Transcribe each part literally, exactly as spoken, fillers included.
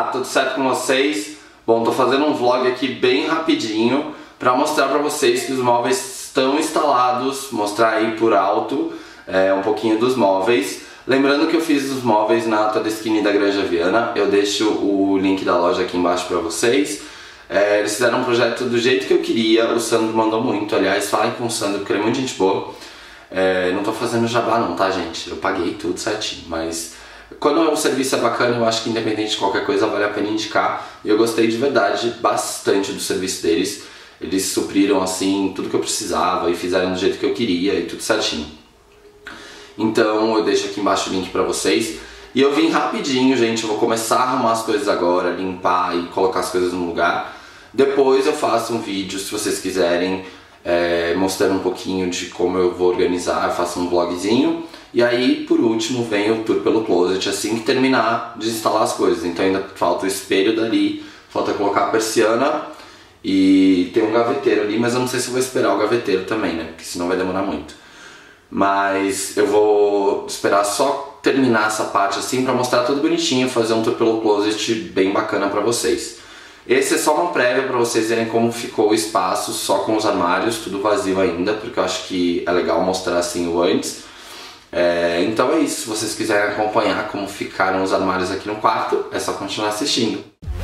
tudo certo com vocês? Bom, tô fazendo um vlog aqui bem rapidinho pra mostrar pra vocês que os móveis estão instalados, mostrar aí por alto é, um pouquinho dos móveis. Lembrando que eu fiz os móveis na Todeskine da Granja Viana, eu deixo o link da loja aqui embaixo pra vocês. É, eles fizeram um projeto do jeito que eu queria, o Sandro mandou muito, aliás, falem com o Sandro porque ele é muito gente boa. É, não tô fazendo jabá não, tá gente? Eu paguei tudo certinho, mas quando o serviço é bacana, eu acho que independente de qualquer coisa vale a pena indicar. E eu gostei de verdade bastante do serviço deles. Eles supriram assim tudo que eu precisava e fizeram do jeito que eu queria e tudo certinho. Então eu deixo aqui embaixo o link pra vocês. E eu vim rapidinho, gente, eu vou começar a arrumar as coisas agora, limpar e colocar as coisas no lugar. Depois eu faço um vídeo, se vocês quiserem, é, mostrando um pouquinho de como eu vou organizar, eu faço um vlogzinho. E aí, por último, vem o tour pelo closet, assim que terminar de instalar as coisas. Então ainda falta o espelho dali, falta colocar a persiana e tem um gaveteiro ali, mas eu não sei se eu vou esperar o gaveteiro também, né? Porque senão vai demorar muito. Mas eu vou esperar só terminar essa parte assim pra mostrar tudo bonitinho, fazer um tour pelo closet bem bacana pra vocês. Esse é só uma prévia pra vocês verem como ficou o espaço, só com os armários, tudo vazio ainda, porque eu acho que é legal mostrar assim o antes. É, então é isso, se vocês quiserem acompanhar como ficaram os armários aqui no quarto, é só continuar assistindo.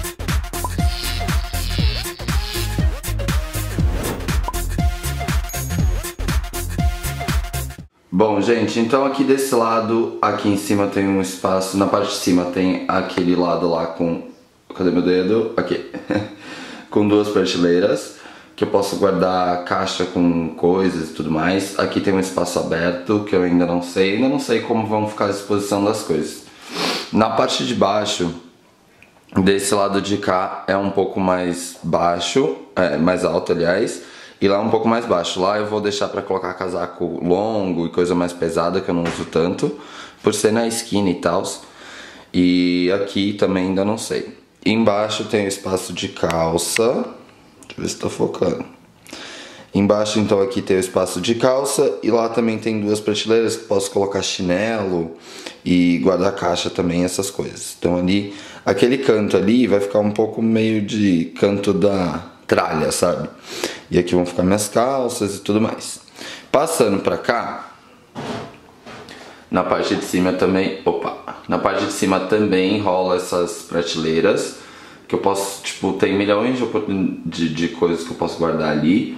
Bom, gente, então aqui desse lado, aqui em cima tem um espaço, na parte de cima tem aquele lado lá com... Cadê meu dedo? Aqui. Com duas prateleiras, que eu posso guardar caixa com coisas e tudo mais. Aqui tem um espaço aberto, que eu ainda não sei, ainda não sei como vão ficar a disposição das coisas. Na parte de baixo, desse lado de cá, é um pouco mais baixo, é, mais alto, aliás. E lá é um pouco mais baixo. Lá eu vou deixar pra colocar casaco longo e coisa mais pesada que eu não uso tanto, por ser na esquina e tal. E aqui também ainda não sei. Embaixo tem o espaço de calça. Deixa eu ver se tá focando. Embaixo então aqui tem o espaço de calça. E lá também tem duas prateleiras que posso colocar chinelo e guarda-caixa também, essas coisas. Então ali, aquele canto ali vai ficar um pouco meio de canto da tralha, sabe? E aqui vão ficar minhas calças e tudo mais. Passando pra cá, na parte de cima também, opa, na parte de cima também rola essas prateleiras, que eu posso, tipo, tem milhões de, de, de coisas que eu posso guardar ali.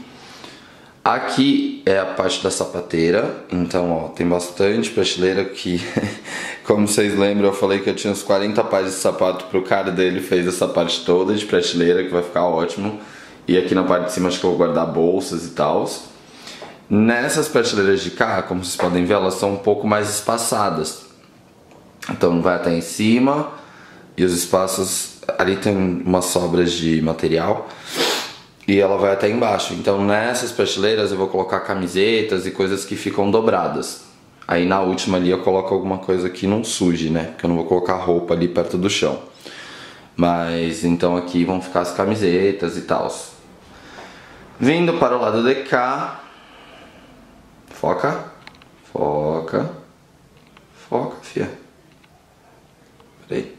Aqui é a parte da sapateira, então ó, tem bastante prateleira que, como vocês lembram, eu falei que eu tinha uns quarenta pares de sapato pro cara dele, fez essa parte toda de prateleira, que vai ficar ótimo. E aqui na parte de cima acho que eu vou guardar bolsas e tal. Nessas prateleiras de cá, como vocês podem ver, elas são um pouco mais espaçadas. Então vai até em cima e os espaços... Ali tem umas sobras de material e ela vai até embaixo. Então nessas prateleiras eu vou colocar camisetas e coisas que ficam dobradas. Aí na última ali eu coloco alguma coisa que não suje, né? Porque eu não vou colocar roupa ali perto do chão. Mas então aqui vão ficar as camisetas e tal. Vindo para o lado de cá. Foca. Foca. Foca, fia. Peraí.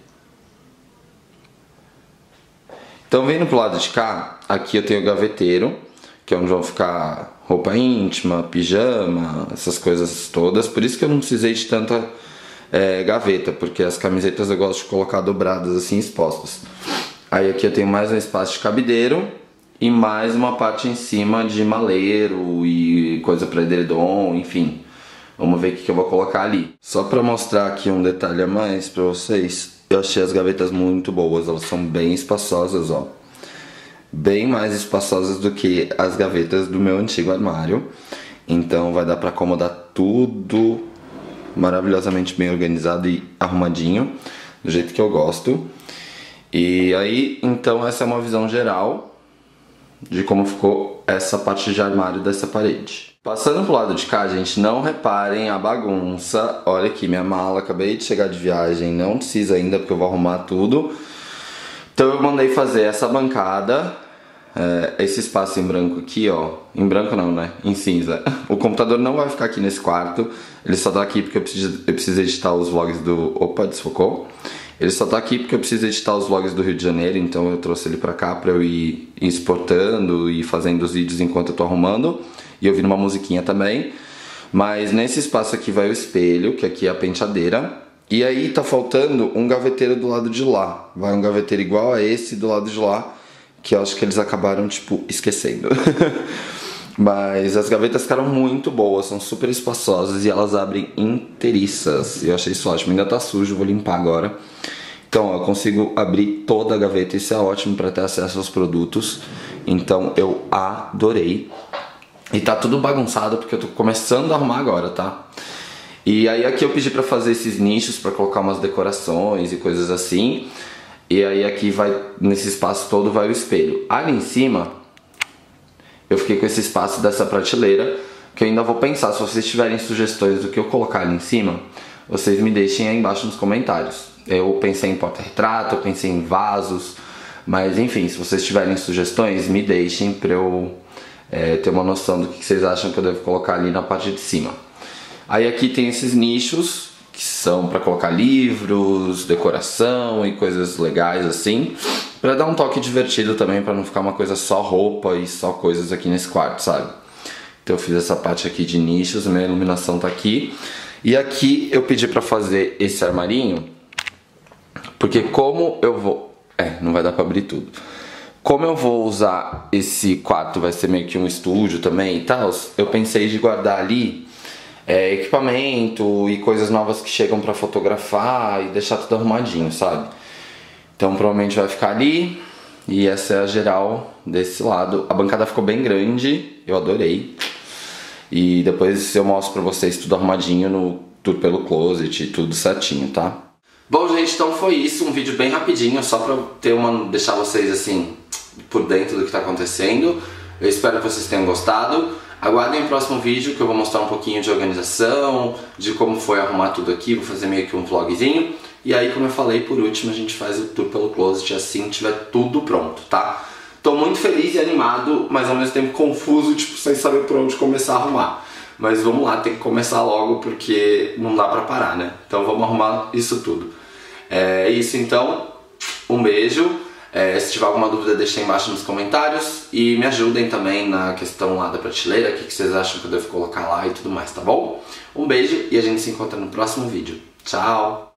Então vindo pro lado de cá, aqui eu tenho o gaveteiro, que é onde vão ficar roupa íntima, pijama, essas coisas todas. Por isso que eu não precisei de tanta é, gaveta, porque as camisetas eu gosto de colocar dobradas assim, expostas. Aí aqui eu tenho mais um espaço de cabideiro e mais uma parte em cima de maleiro e coisa para edredom, enfim. Vamos ver o que eu vou colocar ali. Só para mostrar aqui um detalhe a mais para vocês, eu achei as gavetas muito boas, elas são bem espaçosas, ó. Bem mais espaçosas do que as gavetas do meu antigo armário. Então vai dar para acomodar tudo maravilhosamente bem organizado e arrumadinho, do jeito que eu gosto. E aí, então essa é uma visão geral de como ficou essa parte de armário dessa parede. Passando pro lado de cá, gente, não reparem a bagunça. Olha aqui, minha mala, acabei de chegar de viagem, não precisa ainda porque eu vou arrumar tudo. Então eu mandei fazer essa bancada, é, esse espaço em branco aqui, ó. Em branco não, né? Em cinza. O computador não vai ficar aqui nesse quarto, ele só tá aqui porque eu preciso, eu preciso editar os vlogs do... Opa, desfocou. Ele só tá aqui porque eu preciso editar os vlogs do Rio de Janeiro, então eu trouxe ele pra cá pra eu ir exportando e fazendo os vídeos enquanto eu tô arrumando. E ouvindo uma musiquinha também. Mas nesse espaço aqui vai o espelho, que aqui é a penteadeira. E aí tá faltando um gaveteiro do lado de lá. Vai um gaveteiro igual a esse do lado de lá, que eu acho que eles acabaram, tipo, esquecendo. Mas as gavetas ficaram muito boas, são super espaçosas e elas abrem inteiriças. Eu achei isso ótimo, ainda tá sujo, vou limpar agora. Então, ó, eu consigo abrir toda a gaveta, isso é ótimo para ter acesso aos produtos. Então, eu adorei. E tá tudo bagunçado porque eu tô começando a arrumar agora, tá? E aí aqui eu pedi pra fazer esses nichos pra colocar umas decorações e coisas assim. E aí aqui vai, nesse espaço todo vai o espelho. Ali em cima, eu fiquei com esse espaço dessa prateleira, que eu ainda vou pensar. Se vocês tiverem sugestões do que eu colocar ali em cima, vocês me deixem aí embaixo nos comentários. Eu pensei em porta-retrato, eu pensei em vasos, mas enfim, se vocês tiverem sugestões, me deixem pra eu é, ter uma noção do que vocês acham que eu devo colocar ali na parte de cima. Aí aqui tem esses nichos, que são pra colocar livros, decoração e coisas legais assim, pra dar um toque divertido também, pra não ficar uma coisa só roupa e só coisas aqui nesse quarto, sabe? Então eu fiz essa parte aqui de nichos, minha iluminação tá aqui. E aqui eu pedi pra fazer esse armarinho, porque como eu vou... É, não vai dar pra abrir tudo. Como eu vou usar esse quarto, vai ser meio que um estúdio também e tal, eu pensei de guardar ali é, equipamento e coisas novas que chegam pra fotografar e deixar tudo arrumadinho, sabe? Então provavelmente vai ficar ali, e essa é a geral desse lado. A bancada ficou bem grande, eu adorei. E depois eu mostro pra vocês tudo arrumadinho no tour pelo closet, tudo certinho, tá? Bom, gente, então foi isso, um vídeo bem rapidinho, só pra ter uma, deixar vocês assim, por dentro do que tá acontecendo. Eu espero que vocês tenham gostado. Aguardem o próximo vídeo, que eu vou mostrar um pouquinho de organização, de como foi arrumar tudo aqui, vou fazer meio que um vlogzinho. E aí, como eu falei, por último a gente faz o tour pelo closet assim tiver tudo pronto, tá? Tô muito feliz e animado, mas ao mesmo tempo confuso, tipo, sem saber por onde começar a arrumar. Mas vamos lá, tem que começar logo porque não dá pra parar, né? Então vamos arrumar isso tudo. É isso então, um beijo. É, se tiver alguma dúvida, deixem aí embaixo nos comentários. E me ajudem também na questão lá da prateleira, o que vocês acham que eu devo colocar lá e tudo mais, tá bom? Um beijo e a gente se encontra no próximo vídeo. Tchau!